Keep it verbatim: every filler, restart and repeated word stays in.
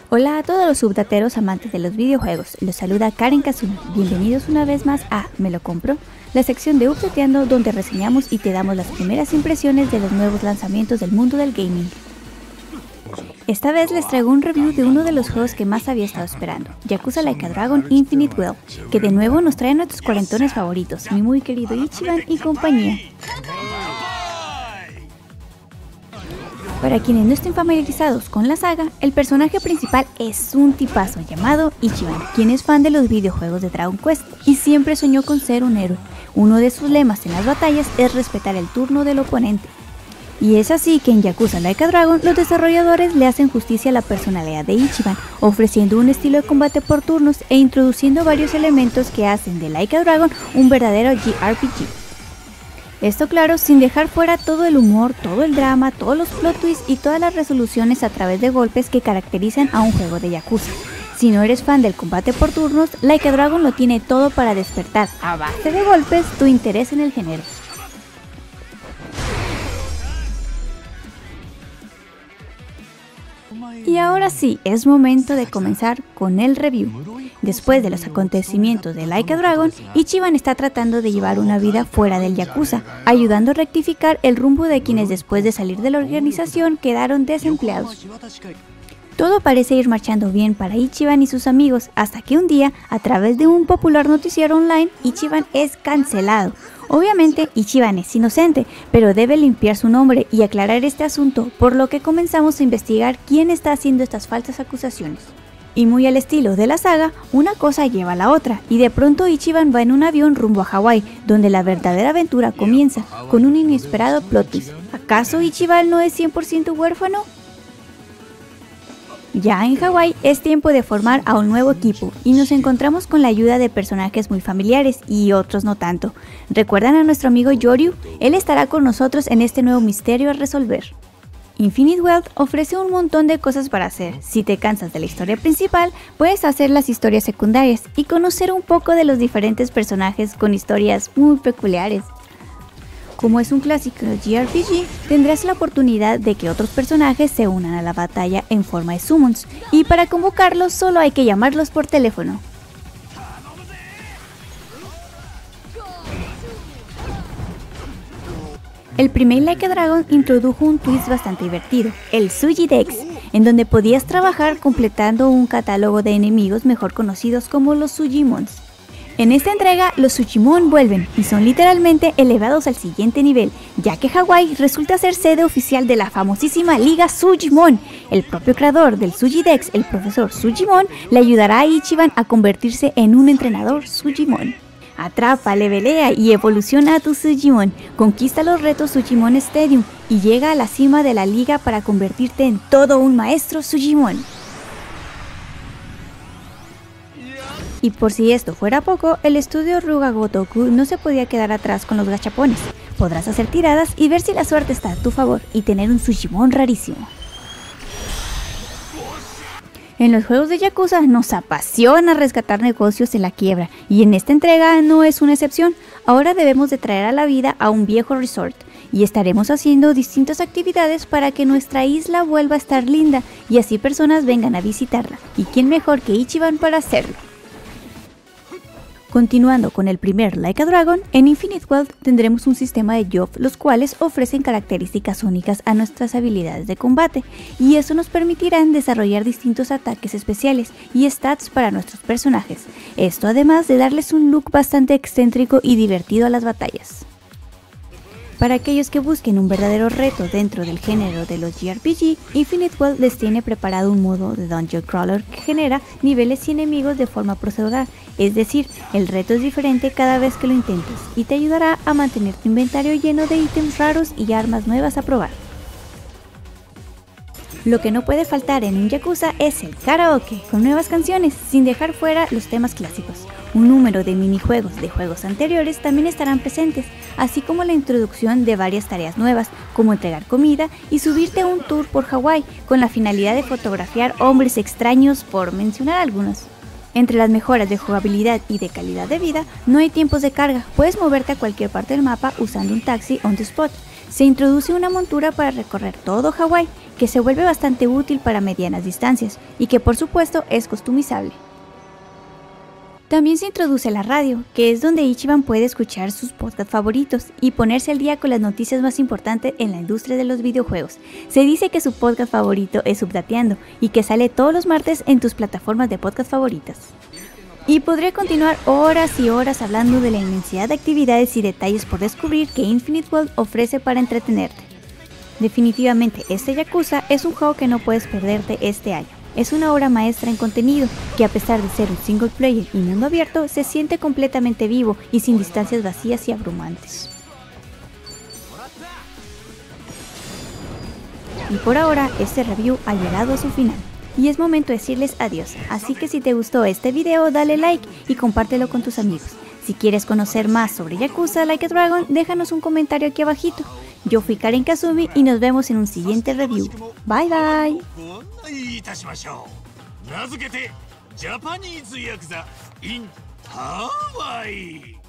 Hola a todos los subdateros amantes de los videojuegos, los saluda Karen Kazuma. Bienvenidos una vez más a Me lo compro, la sección de Updateando donde reseñamos y te damos las primeras impresiones de los nuevos lanzamientos del mundo del gaming. Esta vez les traigo un review de uno de los juegos que más había estado esperando, Yakuza Like a Dragon Infinite Wealth, que de nuevo nos trae a nuestros cuarentones favoritos, mi muy querido Ichiban y compañía. Para quienes no estén familiarizados con la saga, el personaje principal es un tipazo llamado Ichiban, quien es fan de los videojuegos de Dragon Quest y siempre soñó con ser un héroe. Uno de sus lemas en las batallas es respetar el turno del oponente. Y es así que en Yakuza Like a Dragon los desarrolladores le hacen justicia a la personalidad de Ichiban, ofreciendo un estilo de combate por turnos e introduciendo varios elementos que hacen de Like a Dragon un verdadero J R P G. Esto claro, sin dejar fuera todo el humor, todo el drama, todos los plot twists y todas las resoluciones a través de golpes que caracterizan a un juego de Yakuza. Si no eres fan del combate por turnos, Like a Dragon lo tiene todo para despertar, a base de golpes, tu interés en el género. Y ahora sí, es momento de comenzar con el review. Después de los acontecimientos de Like a Dragon, Ichiban está tratando de llevar una vida fuera del Yakuza, ayudando a rectificar el rumbo de quienes después de salir de la organización quedaron desempleados. Todo parece ir marchando bien para Ichiban y sus amigos, hasta que un día, a través de un popular noticiero online, Ichiban es cancelado. Obviamente Ichiban es inocente, pero debe limpiar su nombre y aclarar este asunto, por lo que comenzamos a investigar quién está haciendo estas falsas acusaciones. Y muy al estilo de la saga, una cosa lleva a la otra, y de pronto Ichiban va en un avión rumbo a Hawái, donde la verdadera aventura comienza, con un inesperado plot twist. ¿Acaso Ichiban no es cien por ciento huérfano? Ya en Hawái es tiempo de formar a un nuevo equipo y nos encontramos con la ayuda de personajes muy familiares y otros no tanto. ¿Recuerdan a nuestro amigo Yoryu? Él estará con nosotros en este nuevo misterio a resolver. Infinite Wealth ofrece un montón de cosas para hacer. Si te cansas de la historia principal, puedes hacer las historias secundarias y conocer un poco de los diferentes personajes con historias muy peculiares. Como es un clásico J R P G, tendrás la oportunidad de que otros personajes se unan a la batalla en forma de summons, y para convocarlos solo hay que llamarlos por teléfono. El primer Like a Dragon introdujo un twist bastante divertido, el Suji Dex, en donde podías trabajar completando un catálogo de enemigos mejor conocidos como los Sujimons. En esta entrega, los Sujimon vuelven y son literalmente elevados al siguiente nivel, ya que Hawái resulta ser sede oficial de la famosísima Liga Sujimon. El propio creador del Sujidex, el profesor Sujimon, le ayudará a Ichiban a convertirse en un entrenador Sujimon. Atrapa, levelea y evoluciona a tu Sujimon, conquista los retos Sujimon Stadium y llega a la cima de la liga para convertirte en todo un maestro Sujimon. Y por si esto fuera poco, el estudio Ruga Gotoku no se podía quedar atrás con los gachapones. Podrás hacer tiradas y ver si la suerte está a tu favor y tener un Sujimon rarísimo. En los juegos de Yakuza nos apasiona rescatar negocios en la quiebra, y en esta entrega no es una excepción. Ahora debemos de traer a la vida a un viejo resort, y estaremos haciendo distintas actividades para que nuestra isla vuelva a estar linda, y así personas vengan a visitarla, y quién mejor que Ichiban para hacerlo. Continuando con el primer Like a Dragon, en Infinite Wealth tendremos un sistema de job los cuales ofrecen características únicas a nuestras habilidades de combate, y eso nos permitirá desarrollar distintos ataques especiales y stats para nuestros personajes, esto además de darles un look bastante excéntrico y divertido a las batallas. Para aquellos que busquen un verdadero reto dentro del género de los J R P G, Infinite Wealth les tiene preparado un modo de Dungeon Crawler que genera niveles y enemigos de forma procedural, es decir, el reto es diferente cada vez que lo intentes y te ayudará a mantener tu inventario lleno de ítems raros y armas nuevas a probar. Lo que no puede faltar en un Yakuza es el karaoke, con nuevas canciones, sin dejar fuera los temas clásicos. Un número de minijuegos de juegos anteriores también estarán presentes, así como la introducción de varias tareas nuevas, como entregar comida y subirte a un tour por Hawái, con la finalidad de fotografiar hombres extraños, por mencionar algunos. Entre las mejoras de jugabilidad y de calidad de vida, no hay tiempos de carga, puedes moverte a cualquier parte del mapa usando un taxi on the spot. Se introduce una montura para recorrer todo Hawái que se vuelve bastante útil para medianas distancias y que por supuesto es customizable. También se introduce la radio, que es donde Ichiban puede escuchar sus podcasts favoritos y ponerse al día con las noticias más importantes en la industria de los videojuegos. Se dice que su podcast favorito es Updateando y que sale todos los martes en tus plataformas de podcast favoritas. Y podría continuar horas y horas hablando de la inmensidad de actividades y detalles por descubrir que Infinite World ofrece para entretenerte. Definitivamente este Yakuza es un juego que no puedes perderte este año. Es una obra maestra en contenido que, a pesar de ser un single player y mundo abierto, se siente completamente vivo y sin distancias vacías y abrumantes. Y por ahora este review ha llegado a su final y es momento de decirles adiós, así que si te gustó este video dale like y compártelo con tus amigos. Si quieres conocer más sobre Yakuza Like a Dragon, déjanos un comentario aquí abajito. Yo fui Karen Kazumi y nos vemos en un siguiente review. Bye bye. 名付けてジャパニーズヤクザ in ハワイ